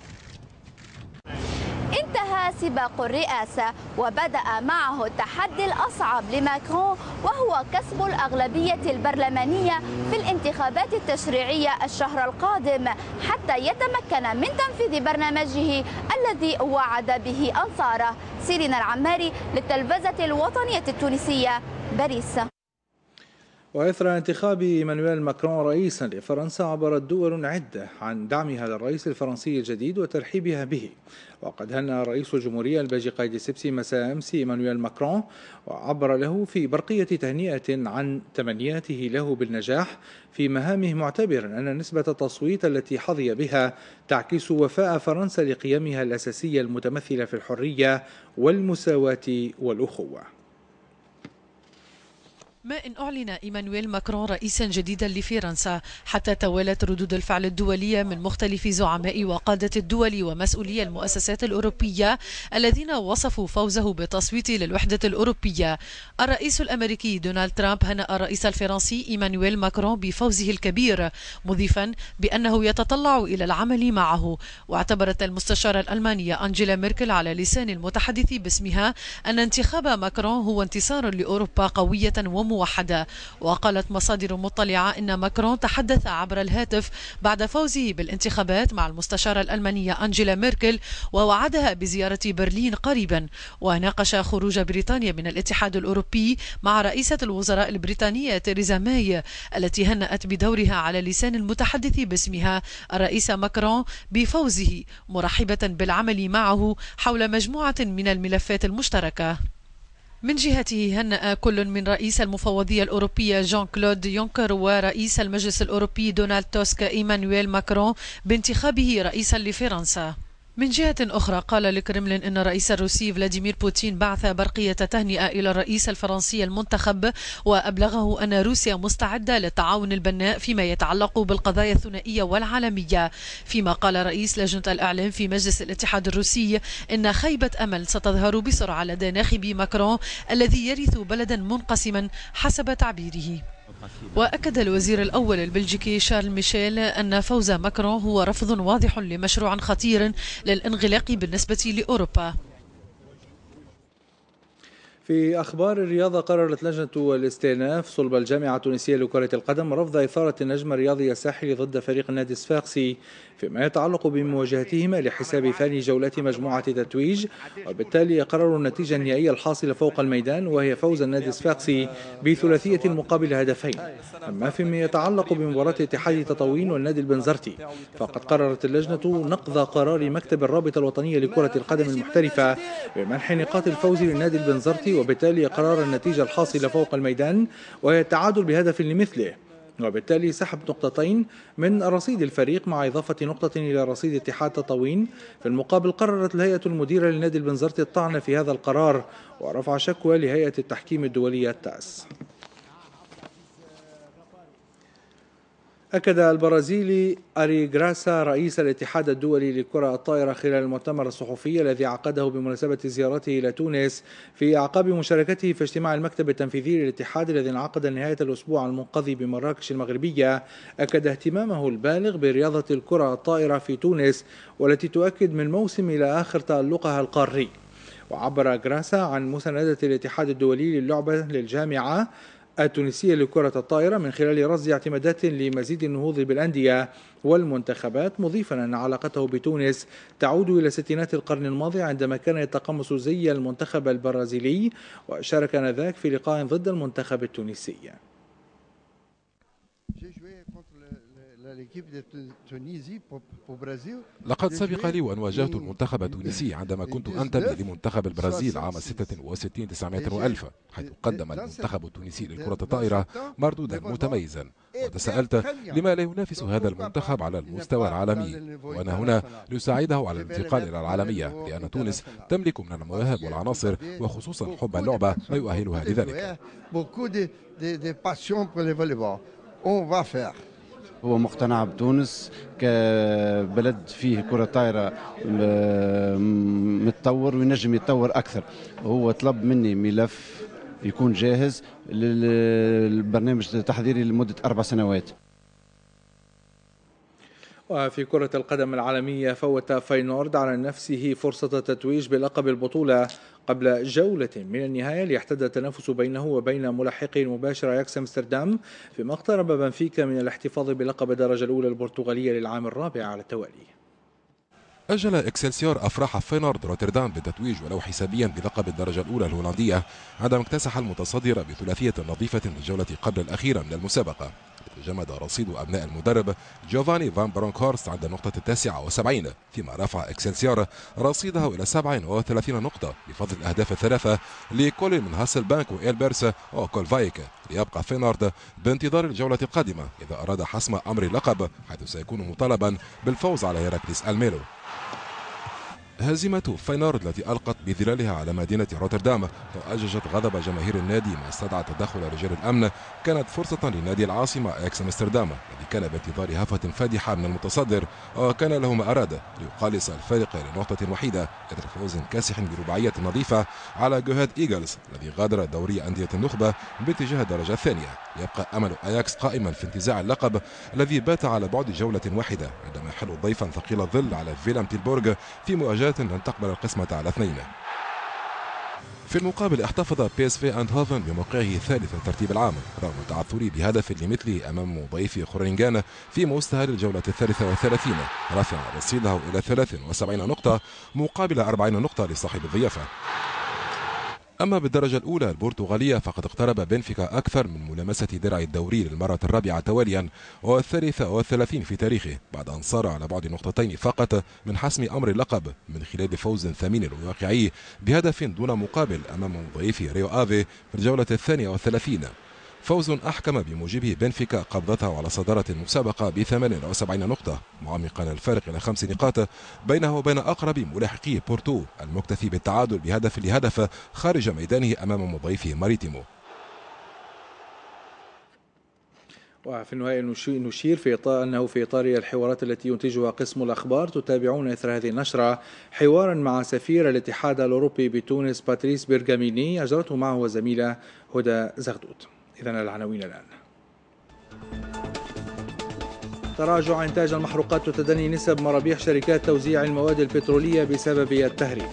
انتهى سباق الرئاسة وبدأ معه التحدي الأصعب لماكرون، وهو كسب الأغلبية البرلمانية في الانتخابات التشريعية الشهر القادم حتى يتمكن من تنفيذ برنامجه الذي وعد به أنصاره. سيرين العماري للتلفزة الوطنية التونسية، باريس.
وإثر انتخاب إيمانويل ماكرون رئيسا لفرنسا، عبرت دول عدة عن دعمها للرئيس الفرنسي الجديد وترحيبها به. وقد هنأ رئيس الجمهورية البلجيكي قايد السبسي مساء أمس إيمانويل ماكرون، وعبر له في برقية تهنئة عن تمنياته له بالنجاح في مهامه، معتبرا أن نسبة التصويت التي حظي بها تعكس وفاء فرنسا لقيمها الأساسية المتمثلة في الحرية والمساواة والأخوة.
ما إن أعلن إيمانويل ماكرون رئيسا جديدا لفرنسا حتى توالت ردود الفعل الدولية من مختلف زعماء وقادة الدول ومسؤولي المؤسسات الأوروبية الذين وصفوا فوزه بالتصويت للوحدة الأوروبية. الرئيس الأمريكي دونالد ترامب هنأ الرئيس الفرنسي إيمانويل ماكرون بفوزه الكبير، مضيفا بأنه يتطلع إلى العمل معه. واعتبرت المستشارة الألمانية أنجيلا ميركل على لسان المتحدث باسمها أن انتخاب ماكرون هو انتصار لأوروبا قوية وموحدة. وقالت مصادر مطلعة إن ماكرون تحدث عبر الهاتف بعد فوزه بالانتخابات مع المستشارة الألمانية أنجيلا ميركل، ووعدها بزيارة برلين قريبا. وناقش خروج بريطانيا من الاتحاد الأوروبي مع رئيسة الوزراء البريطانية تيريزا ماي التي هنأت بدورها على لسان المتحدث باسمها الرئيس ماكرون بفوزه، مرحبة بالعمل معه حول مجموعة من الملفات المشتركة. من جهته هنأ كل من رئيس المفوضية الأوروبية جان كلود يونكر ورئيس المجلس الأوروبي دونالد توسك إيمانويل ماكرون بانتخابه رئيسا لفرنسا. من جهة أخرى، قال الكرملين أن الرئيس الروسي فلاديمير بوتين بعث برقية تهنئة إلى الرئيس الفرنسي المنتخب، وأبلغه أن روسيا مستعدة للتعاون البناء فيما يتعلق بالقضايا الثنائية والعالمية. فيما قال رئيس لجنة الإعلام في مجلس الاتحاد الروسي إن خيبة أمل ستظهر بسرعة لدى ناخبي ماكرون الذي يرث بلدا منقسما حسب تعبيره. وأكد الوزير الأول البلجيكي شارل ميشيل أن فوز ماكرون هو رفض واضح لمشروع خطير للانغلاق بالنسبة لأوروبا.
في أخبار الرياضة، قررت لجنة الاستئناف صلب الجامعة التونسية لكرة القدم رفض إثارة النجم الرياضي الساحلي ضد فريق النادي الصفاقسي فيما يتعلق بمواجهتهما لحساب ثاني جولة مجموعة تتويج، وبالتالي قرروا النتيجة النهائية الحاصلة فوق الميدان وهي فوز النادي الصفاقسي بثلاثية مقابل هدفين. أما فيما يتعلق بمباراة اتحاد تطاوين والنادي البنزرتي، فقد قررت اللجنة نقض قرار مكتب الرابطة الوطنية لكرة القدم المحترفة بمنح نقاط الفوز للنادي البنزرتي، وبالتالي قرار النتيجة الحاصلة فوق الميدان وهي التعادل بهدف لمثله، وبالتالي سحب نقطتين من رصيد الفريق مع إضافة نقطة إلى رصيد اتحاد تطاوين. في المقابل، قررت الهيئة المديرة للنادي البنزرتي الطعن في هذا القرار ورفع شكوى لهيئة التحكيم الدولية التاس. أكد البرازيلي أري جراسا رئيس الاتحاد الدولي لكرة الطائرة خلال المؤتمر الصحفي الذي عقده بمناسبة زيارته إلى تونس في أعقاب مشاركته في اجتماع المكتب التنفيذي للاتحاد الذي انعقد نهاية الأسبوع المنقضي بمراكش المغربية، أكد اهتمامه البالغ برياضة الكرة الطائرة في تونس والتي تؤكد من موسم إلى آخر تألقها القاري. وعبر جراسا عن مساندة الاتحاد الدولي للعبة للجامعة التونسية لكرة الطائرة من خلال رصد اعتمادات لمزيد النهوض بالأندية والمنتخبات، مضيفا أن علاقته بتونس تعود إلى ستينات القرن الماضي عندما كان يتقمص زي المنتخب البرازيلي، وشارك آنذاك في لقاء ضد المنتخب التونسي.
لقد سبق لي وأن واجهت المنتخب التونسي عندما كنت أنتمي لمنتخب البرازيل عام ستة وستين تسعمائة وألف، حيث قدم المنتخب التونسي لكرة الطائرة مردودا متميزا. وتساءلت لما لا ينافس هذا المنتخب على المستوى العالمي، وأنا هنا لأساعده على الانتقال إلى العالمية، لأن تونس تملك من المواهب والعناصر وخصوصا حب اللعبة ما يؤهلها لذلك.
هو مقتنع بتونس كبلد فيه كرة طائرة متطور وينجم يتطور أكثر. هو طلب مني ملف يكون جاهز للبرنامج التحضيري لمدة أربع سنوات.
وفي كرة القدم العالمية، فوت فاينورد على نفسه فرصة التتويج بلقب البطولة قبل جولة من النهاية ليحتد التنافس بينه وبين ملاحقه المباشر أياكس أمستردام، فيما اقترب بنفيكا من الاحتفاظ بلقب الدرجة الأولى البرتغالية للعام الرابع على التوالي.
أجل إكسلسيور أفراح فاينورد روتردام بالتتويج ولو حسابيا بلقب الدرجة الأولى الهولندية عندما اكتسح المتصدر بثلاثية نظيفة للجولة قبل الأخيرة من المسابقة. جمد رصيد أبناء المدرب جوفاني فان برونكهورست عند النقطة التاسعة وسبعين، فيما رفع إكسلسيور رصيده إلى سبعة وثلاثين نقطة بفضل الأهداف الثلاثة لكل من هاسلبانك وإيلبرس وكولفايك، ليبقى فاينورد بانتظار الجولة القادمة إذا أراد حسم أمر اللقب، حيث سيكون مطالبا بالفوز على هيراكليس الميلو. هزيمة فاينورد التي ألقت بظلالها على مدينة روتردام وأججت غضب جماهير النادي ما استدعى تدخل رجال الأمن كانت فرصة لنادي العاصمة أياكس أمستردام الذي كان بانتظار هفة فادحة من المتصدر وكان له ما أراد ليقالص الفارق لنقطة وحيدة إثر فوز كاسح برباعية نظيفة على جوهاد إيجلز الذي غادر دوري أندية النخبة باتجاه الدرجة الثانية. يبقى أمل أياكس قائما في انتزاع اللقب الذي بات على بعد جولة واحدة عندما يحل ضيفا ثقيل الظل على فيلم تيلبورغ في مواجهة لن تقبل القسمة على اثنين. في المقابل احتفظ بي اس في اندهوفن بموقعه ثالث الترتيب العام رغم تعثره بهدف لمثله امام ضيف خورينغان في مستهل الجولة الثالثة والثلاثين، رافعا رصيده الى ثلاث وسبعين نقطة مقابل أربعين نقطة لصاحب الضيافة. أما بالدرجة الأولى البرتغالية فقد اقترب بنفيكا أكثر من ملامسة درع الدوري للمرة الرابعة تواليا والثالثة والثلاثين في تاريخه، بعد أن صار على بعد نقطتين فقط من حسم أمر اللقب من خلال فوز ثمين وواقعي بهدف دون مقابل أمام ضيف ريو آفي في الجولة الثانية والثلاثين. فوز أحكم بموجبه بنفيكا قبضته على صدارة المسابقة بثمان وسبعين نقطة، معمقا الفارق إلى خمس نقاط بينه وبين أقرب ملاحقيه بورتو المكتفي بالتعادل بهدف لهدف خارج ميدانه أمام مضيفه ماريتيمو.
وفي النهاية نشير في إطار أنه في إطار الحوارات التي ينتجها قسم الأخبار تتابعون إثر هذه النشرة حوارا مع سفير الاتحاد الأوروبي بتونس باتريس بيرغاميني أجرته معه زميلة هدى زغدوت. إذن العناوين الآن: تراجع إنتاج المحروقات وتدني نسب مرابيح شركات توزيع المواد البترولية بسبب التهريب.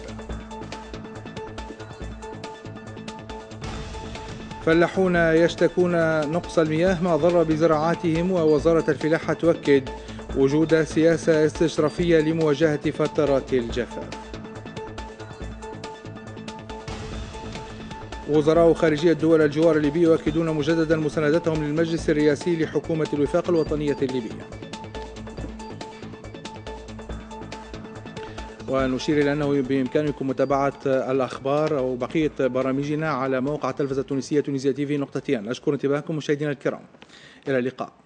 فلاحون يشتكون نقص المياه ما ضر بزراعاتهم، ووزارة الفلاحة تؤكد وجود سياسة استشرافية لمواجهة فترات الجفاف. وزراء خارجية دول الجوار الليبي يؤكدون مجددا مساندتهم للمجلس الرئاسي لحكومة الوفاق الوطنية الليبية. ونشير إلى أنه بإمكانكم متابعة الأخبار أو بقية برامجنا على موقع التلفزة التونسية تونسيا تي في نقطة تي ان. أشكر انتباهكم مشاهدينا الكرام، إلى اللقاء.